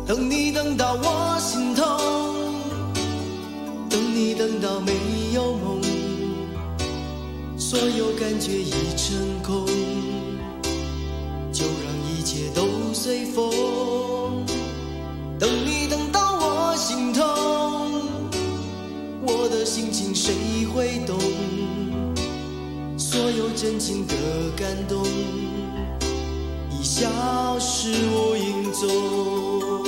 等你等到我心痛，等你等到没有梦，所有感觉已成空，就让一切都随风。等你等到我心痛，我的心情谁会懂？所有真情的感动已消失无影踪。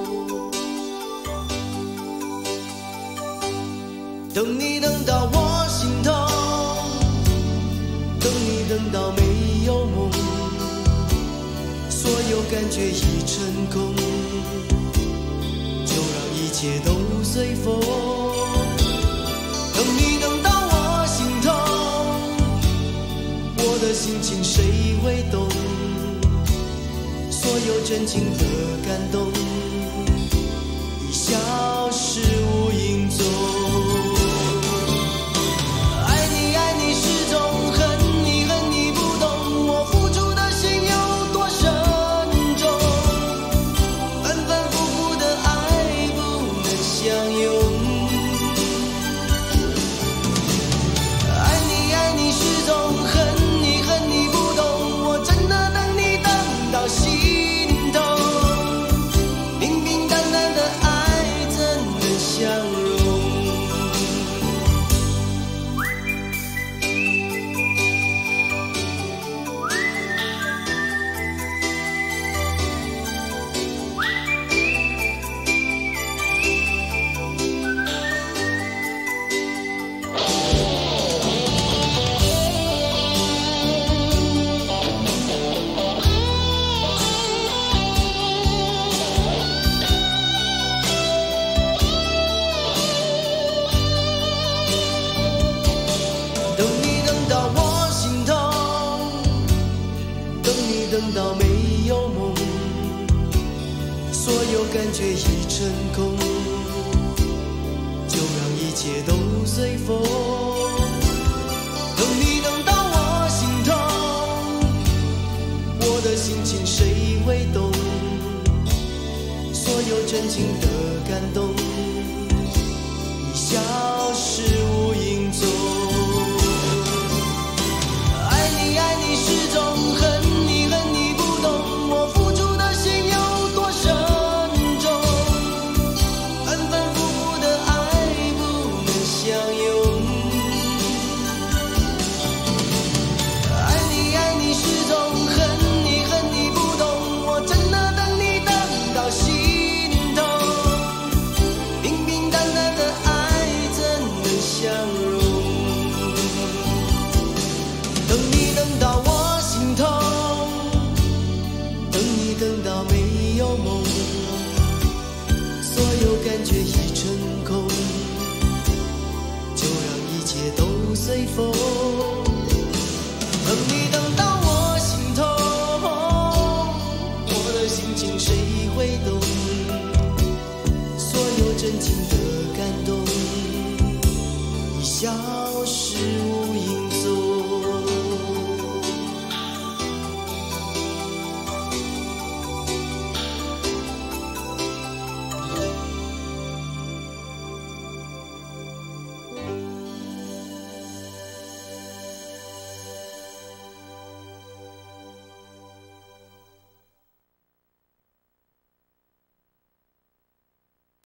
等你等到我心痛，等你等到没有梦，所有感觉已成空，就让一切都随风。等你等到我心痛，我的心情谁会懂？所有真情的感动已消失无影踪。爱你爱你是种恨你恨你不懂，我付出的心有多深重，反反复复的爱不能相拥。爱你爱你是种恨你恨你不懂，我真的等你等到心痛，平平淡淡的爱怎能相容？等你等到我心痛，等你等到没有梦，所有感觉已成空，就让一切都随风。等你等到我心痛，我的心情谁会懂？所有真情的感动已消失无影踪。爱你爱你是种恨你恨你不懂，我付出的心有多深重，反反复复的爱不能相拥。爱你爱你是种恨你恨你不懂，我真的等你等到心痛，平平淡淡的爱怎能相容？等你等到我心痛，等你等到没有梦，所有感觉已成空，就让一切都随风。